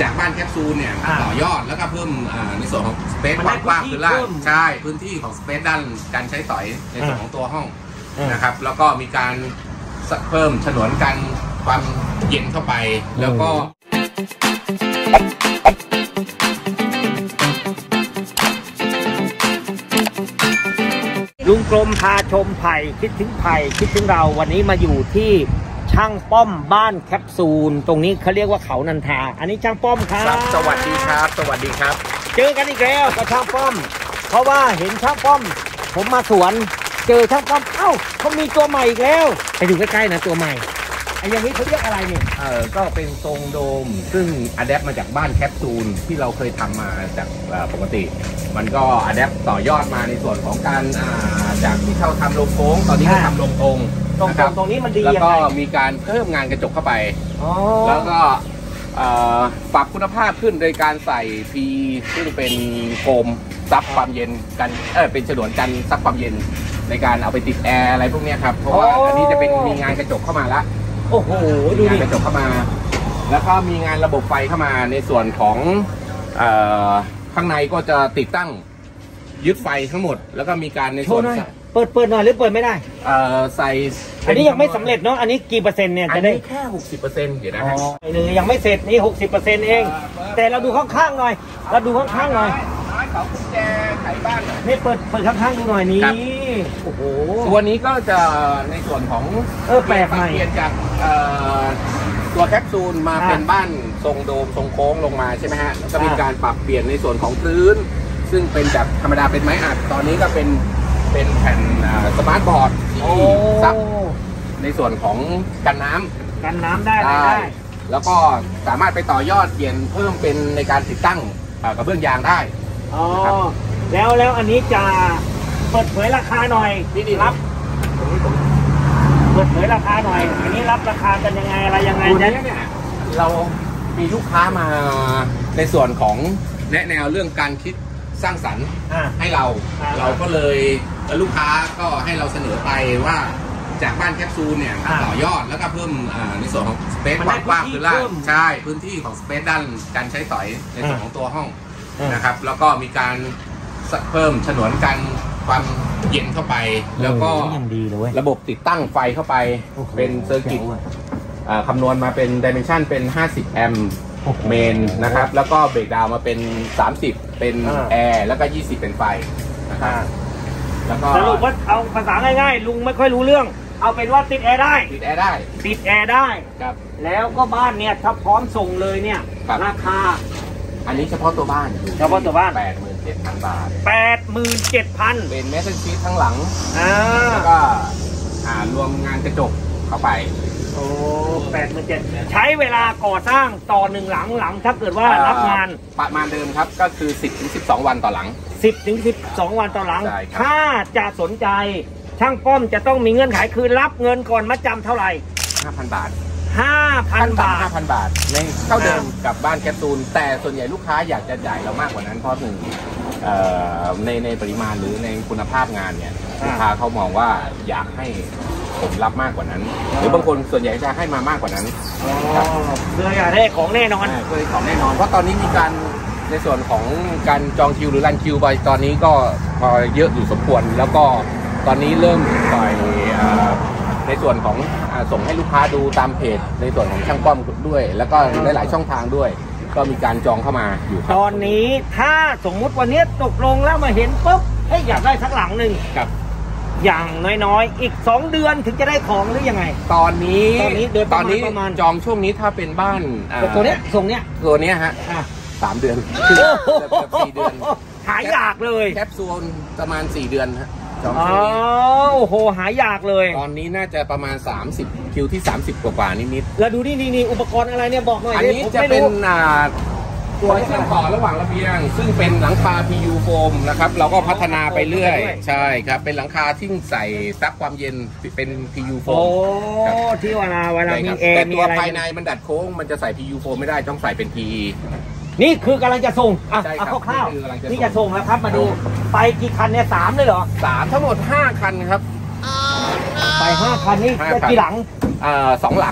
จากบ้านแคปซูลเนี่ยต่อยอดแล้วก็เพิ่มในส่วนของสเปซกว้างขึ้นล่างใช่พื้นที่ของสเปซด้านการใช้สอยในส่วนของตัวห้องนะครับแล้วก็มีการเพิ่มฉนวนกันความเย็นเข้าไปแล้วก็ลุงกลมพาชมไผ่คิดถึงไผ่คิดถึงเราวันนี้มาอยู่ที่ช่างป้อมบ้านแคปซูลตรงนี้เขาเรียกว่าเขานันทาอันนี้ช่างป้อมครับสวัสดีครับสวัสดีครับเจอกันอีกแล้วกับช่างป้อมเพราะว่าเห็นช่างป้อมผมมาสวนเจอช่างป้อมเอ้าเขามีตัวใหม่อีกแล้วไปดูใกล้ๆนะตัวใหม่ไอ้อย่างนี้เขาเรียกอะไรเนี่ยก็เป็นทรงโดมซึ่งอะแดปมาจากบ้านแคปซูลที่เราเคยทำมาจากปกติมันก็อะแดปต่อยอดมาในส่วนของการจากที่เขาทำลงโค้งตอนนี้ก็ทำลงตรงตรงนี้มันดีแล้วก็มีการเพิ่มงานกระจกเข้าไปแล้วก็ปรับคุณภาพขึ้นโดยการใส่ P ซึ่งเป็นโฟมซับความเย็นกันเป็นฉนวนกันซับความเย็นในการเอาไปติดแอร์อะไรพวกนี้ครับเพราะว่าอันนี้จะเป็นมีงานกระจกเข้ามาแล้วโอ้โหดูดิงานกระจกเข้ามาแล้วก็มีงานระบบไฟเข้ามาในส่วนของข้างในก็จะติดตั้งยึดไฟทั้งหมดแล้วก็มีการในส่วนเปิดหน่อยหรือเปิดไม่ได้ใส่อันนี้ยังไม่สำเร็จเนาะอันนี้กี่เปอร์เซ็นต์เนี่ยจะได้แค่ 60%เดี๋ยวนะฮะยังไม่เสร็จนี่ 60%เองแต่เราดูข้างๆหน่อยเราดูข้างๆหน่อยเขากุญแจไขบ้านนี่เปิดข้างๆดูหน่อยนี้โอ้โหตัวนี้ก็จะในส่วนของแปลกใหม่เปลี่ยนจากตัวแคปซูลมาเป็นบ้านทรงโดมทรงโค้งลงมาใช่ไหมฮะแล้วก็มีการปรับเปลี่ยนในส่วนของพื้นซึ่งเป็นจากธรรมดาเป็นไม้อัดตอนนี้ก็เป็นแผ่นสมาร์ทบอร์ดที่ซับในส่วนของกันน้ำได้แล้วก็สามารถไปต่อยอดเปลี่ยนเพิ่มเป็นในการติดตั้งกระเบื้องยางได้แล้วอันนี้จะเปิดเผยราคาหน่อยนี่รับเปิดเผยราคาหน่อยอันนี้รับราคากันยังไงอะไรยังไงเนี่ยเรามีลูกค้ามาในส่วนของแนะแนวเรื่องการคิดสร้างสรรค์ให้เราก็เลยลูกค้าก็ให้เราเสนอไปว่าจากบ้านแคปซูลเนี่ยต่อยอดแล้วก็เพิ่มในส่วนของสเปซกว้างขึ้นล่างใช่พื้นที่ของสเปซด้านการใช้สอยในส่วนของตัวห้องนะครับแล้วก็มีการเพิ่มฉนวนกันความเย็นเข้าไปแล้วก็ระบบติดตั้งไฟเข้าไปเป็นเซอร์กิตคำนวณมาเป็นดิเมนชันเป็น50 แอมป์เมนนะครับแล้วก็เบรกดาวมาเป็น30เป็นแอร์แล้วก็20เป็นไฟนะครับแล้วก็สรุปว่าเอาภาษาง่ายๆลุงไม่ค่อยรู้เรื่องเอาเป็นว่าติดแอร์ได้ครับแล้วก็บ้านเนี่ยถ้าพร้อมส่งเลยเนี่ยราคาอันนี้เฉพาะตัวบ้าน87,000 บาท 87,000 เป็นเมสเซจชีททั้งหลังแล้วก็รวมงานกระจกเข้าไป 87,000ใช้เวลาก่อสร้างต่อ1หลังถ้าเกิดว่ารับงานประมาณเดิมครับก็คือ 10-12 วันต่อหลัง 10-12 วันต่อหลังถ้าจะสนใจช่างป้อมจะต้องมีเงื่อนไขคือรับเงินก่อนมัดจำเท่าไหร่ 5,000 บาท 5,000 บาทในเท่าเดิมกับบ้านแคปซูลแต่ส่วนใหญ่ลูกค้าอยากจะจ่ายเรามากกว่านั้นเพราะหนึ่งในปริมาณหรือในคุณภาพงานเนี่ยลูกค้าเขามองว่าอยากให้ผมรับมากกว่านั้นหรือบางคนส่วนใหญ่จะให้มามากกว่านั้นเพื่ออยากได้ของแน่นอนเพราะตอนนี้มีการในส่วนของการจองคิวหรือรันคิวไปตอนนี้ก็พอเยอะอยู่สมควรแล้วก็ตอนนี้เริ่มปล่อยในส่วนของส่งให้ลูกค้าดูตามเพจในส่วนของช่างป้อมด้วยแล้วก็หลายๆช่องทางด้วยก็มีการจองเข้ามาอยู่ตอนนี้ถ้าสมมุติวันนี้ตกลงแล้วมาเห็นปุ๊บอยากได้สักหลังหนึ่งครับอย่างน้อยๆอีก2 เดือนถึงจะได้ของหรือยังไงตอนนี้ประมาณจองช่วงนี้ถ้าเป็นบ้านตัวเนี้ยทรงเนี้ยตัวเนี้ยฮะ3 เดือนคือ4 เดือนหายากเลยแคปซูลประมาณ4 เดือนฮะโอ้โหหายากเลยตอนนี้น่าจะประมาณ30คิวที่30กว่านิดแล้วดูนี่อุปกรณ์อะไรเนี่ยบอกหน่อยอันนี้จะเป็นตัวเชื่อมต่อระหว่างระเบียงซึ่งเป็นหลังคา PU โฟมนะครับเราก็พัฒนาไปเรื่อยใช่ครับเป็นหลังคาที่ใส่ซับความเย็นเป็น PU โฟมที่เวลามีแอร์แต่ตัวภายในมันดัดโค้งมันจะใส่ PU โฟมไม่ได้ต้องใส่เป็น PE นี่คือกำลังจะส่งเอาคร่าวๆนี่จะส่งแล้วครับมาดูไปกี่คันเนี่ย3เลยเหรอ 3ทั้งหมด5 คันครับไป5 คันนี่กี่หลัง 2 หลัง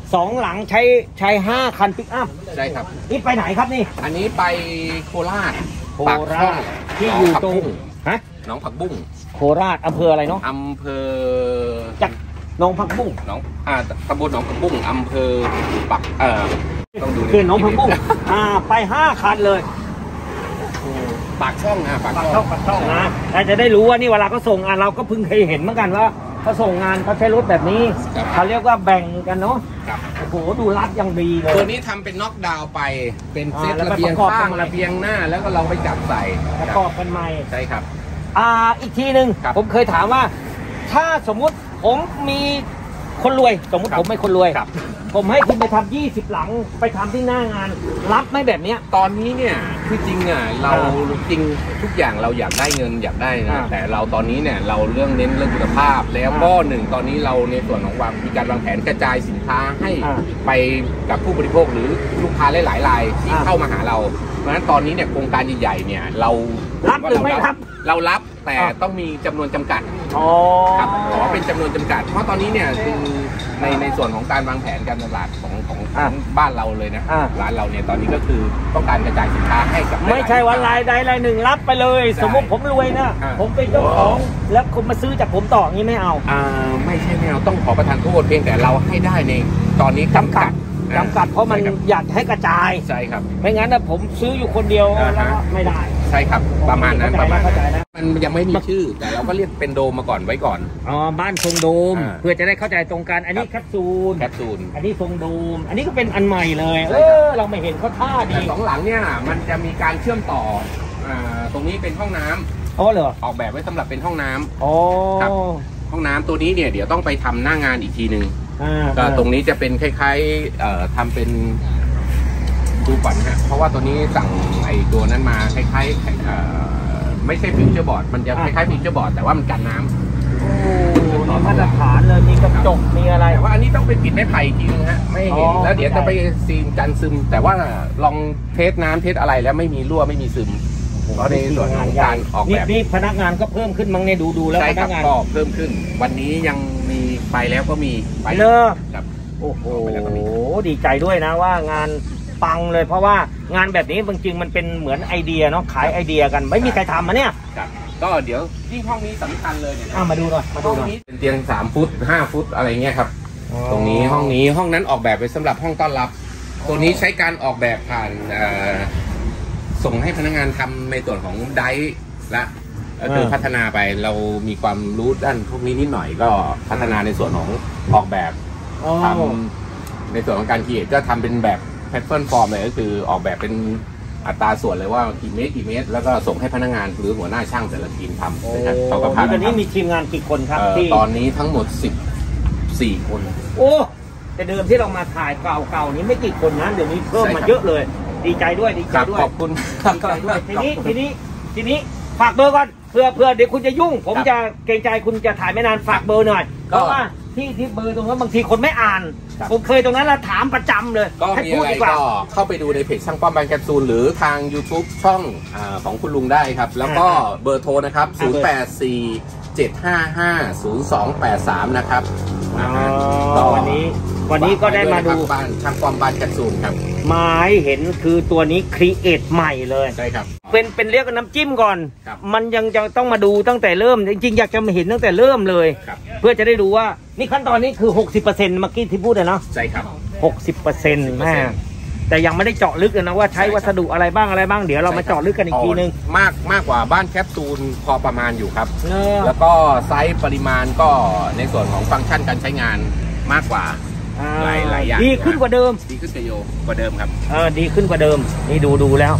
2 หลังใช้5 คันปิกอัพใช่ครับนี่ไปไหนครับนี่อันนี้ไปโคราชปากช่องที่อยู่ตรงฮะหนองผักบุ้งโคราชอำเภออะไรเนาะอำเภอจากหนองผักบุ้งตำบลหนองผักบุ้งอำเภอปักต้องดูคือหนองผักบุ้งไป5 คันเลยปากช่องปากช่องนะแต่จะได้รู้ว่านี่เวลาเขาส่งเราก็เพิ่งเคยเห็นเหมือนกันว่าเขาส่งงานเขาใช้รถแบบนี้เขาเรียกว่าแบ่งกันเนาะโอ้โหดูรัดยังดีเลยตัวนี้ทำเป็นน็อกดาวไปเป็นเซตระเบียงข้างระเบียงหน้าแล้วก็เราไปจับใส่ประกอบกันใหม่ใช่ครับอีกทีหนึ่งผมเคยถามว่าถ้าสมมุติผมมีคนรวยสมมติผมไม่คนรวยผมให้คุณไปทำ20 หลังไปทำที่หน้างานรับไหมแบบเนี้ยตอนนี้เนี่ยคือจริงเราจริงทุกอย่างเราอยากได้เงินอยากได้นะแต่เราตอนนี้เนี่ยเราเรื่องเน้นเรื่องคุณภาพแล้วก็1ตอนนี้เราในส่วนของมีการวางแผนกระจายสินค้าให้ไปกับผู้บริโภคหรือลูกค้าหลายๆรายที่เข้ามาหาเราเพราะฉะนั้นตอนนี้เนี่ยโครงการใหญ่ๆเนี่ยเรารับหรือไม่รับเรารับแต่ต้องมีจำนวนจำกัดครับขอเป็นจำนวนจำกัดเพราะตอนนี้เนี่ยคือในส่วนของการวางแผนการตลาดของบ้านเราเลยนะร้านเราเนี่ยตอนนี้ก็คือต้องการกระจายสินค้าให้กับไม่ใช่ว่ารายใดรายหนึ่งรับไปเลยสมมติผมรวยนะผมเป็นเจ้าของแล้วคุณมาซื้อจากผมต่ออย่างนี้ไม่เอาไม่ใช่ไม่เอาต้องขอประทานโทษเพียงแต่เราให้ได้ในตอนนี้จำกัดเพราะมันอยากให้กระจายใช่ครับไม่งั้นนะผมซื้ออยู่คนเดียวแล้วไม่ได้ใช่ครับประมาณนั้นมันยังไม่มีชื่อแต่เราก็เรียกเป็นโดมมาก่อนไว้ก่อนบ้านทรงโดมเพื่อจะได้เข้าใจตรงกันอันนี้แคปซูลอันนี้ทรงโดมอันนี้ก็เป็นอันใหม่เลยเราไม่เห็นเขาท่าดี 2 หลังเนี่ยมันจะมีการเชื่อมต่อตรงนี้เป็นห้องน้ำเหรอออกแบบไว้สำหรับเป็นห้องน้ำครับห้องน้ำตัวนี้เนี่ยเดี๋ยวต้องไปทำหน้างานอีกทีนึงก็ตรงนี้จะเป็นคล้ายๆทำเป็นดูก่อนฮะเพราะว่าตัวนี้สั่งไอ้ตัวนั้นมาคล้ายๆไม่ใช่ฟิวเจอร์บอร์ดมันจะคล้ายๆฟิวเจอร์บอร์ดแต่ว่ามันกันน้ำมาตรฐานเลยมีกระจกมีอะไรแต่ว่าอันนี้ต้องไปปิดไม้ไผ่ทีนึงฮะไม่เห็นแล้วเดี๋ยวจะไปซีนกันซึมแต่ว่าลองเทสน้ำเทสอะไรแล้วไม่มีรั่วไม่มีซึมก็ในส่วนของการออกแบบนี่พนักงานก็เพิ่มขึ้นมั้งเนี่ยดูแล้วพนักงานก็เพิ่มขึ้นวันนี้ยังมีไปแล้วก็มีไปเลยครับโอ้โหดีใจด้วยนะว่างานปังเลยเพราะว่างานแบบนี้จริงๆมันเป็นเหมือนไอเดียเนาะขายไอเดียกันไม่มีใครทำมาเนี่ยก็เดี๋ยวที่ห้องนี้สำคัญเลยเนี่ยมาดูหน่อยห้องนี้เป็นเตียง3 ฟุต 5 ฟุตอะไรเงี้ยครับตรงนี้ห้องนั้นออกแบบไว้สำหรับห้องต้อนรับตัวนี้ใช้การออกแบบผ่านส่งให้พนักงานทำในส่วนของไดร์และคือพัฒนาไปเรามีความรู้ด้านพวกนี้นิดหน่อยก็พัฒนาในส่วนของออกแบบทำในส่วนของการคิดก็ทำเป็นแบบแพทเทิร์นฟอร์มเลยก็คือออกแบบเป็นอัตราส่วนเลยว่ากี่เมตรแล้วก็ส่งให้พนักงานหรือหัวหน้าช่างแต่ละทีมทำนะครับเขาก็พาตอนนี้มีทีมงานกี่คนครับตอนนี้ทั้งหมด14 คนโอ้แต่เดิมที่เรามาถ่ายเก่านี้ไม่กี่คนนะเดี๋ยวนี้เพิ่มมาเยอะเลยดีใจด้วยขอบคุณดีใจด้วยทีนี้ฝากเบอร์ก่อนเพื่อเดี๋ยวคุณจะยุ่งผมจะเกรงใจคุณจะถ่ายไม่นานฝากเบอร์หน่อยเพราะว่าที่เบอร์ตรงนั้นบางทีคนไม่อ่านผมเคยตรงนั้นเราถามประจำเลยก็มีอะไรก็เข้าไปดูในเพจช่างป้อมบางแคปซูลหรือทาง YouTube ช่องของคุณลุงได้ครับแล้วก็เบอร์โทรนะครับ0847550283นะครับวันนี้ก็ได้มาดูบ้านช่างป้อมบ้านแคปซูลครับไม้เห็นคือตัวนี้ครีเอทใหม่เลยใช่ครับเป็นเรียกน้ำจิ้มก่อนมันยังจะต้องมาดูตั้งแต่เริ่มจริงๆอยากจะมาเห็นตั้งแต่เริ่มเลยเพื่อจะได้ดูว่านี่ขั้นตอนนี้คือ 60%เมื่อกี้ที่พูดเลยเนาะใช่ครับ 60%แม่แต่ยังไม่ได้เจาะลึกนะว่าใช้วัสดุอะไรบ้างเดี๋ยวเรามาเจาะลึกกันอีกทีนึงมากกว่าบ้านแคปซูลพอประมาณอยู่ครับแล้วก็ไซส์ปริมาณก็ในส่วนของฟังก์ชันการใช้งานมากกว่าหลายอย่างดีขึ้นกว่าเดิมดีขึ้นกว่าเดิมครับดีขึ้นกว่าเดิมนี่ดูแล้ว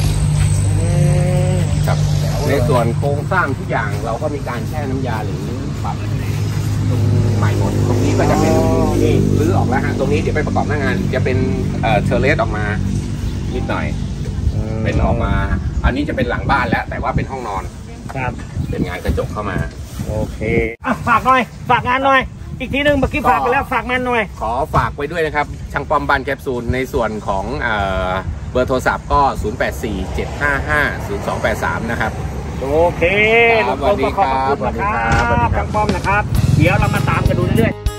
ครับในส่วนโครงสร้างทุกอย่างเราก็มีการแช่น้ำยาหรือปรับตรงใหม่หมดตรงนี้ก็จะเป็นนี่รื้อออกแล้วฮะตรงนี้เดี๋ยวไปประกอบหน้างานจะเป็นเทอร์เลสออกมานิดหน่อยเป็นออกมาอันนี้จะเป็นหลังบ้านแล้วแต่ว่าเป็นห้องนอนครับเป็นงานกระจกเข้ามาโอเคฝากหน่อยฝากงานหน่อยอีกทีนึงเมื่อกี้ฝากไปแล้วฝากมันหน่อยขอฝากไว้ด้วยนะครับช่างป้อมบ้านแคปซูลในส่วนของเบอร์โทรศัพท์ก็0847550283นะครับโอเคขอบคุณนะครับช่างป้อมนะครับเดี๋ยวเรามาตามกันดูเรื่อยๆ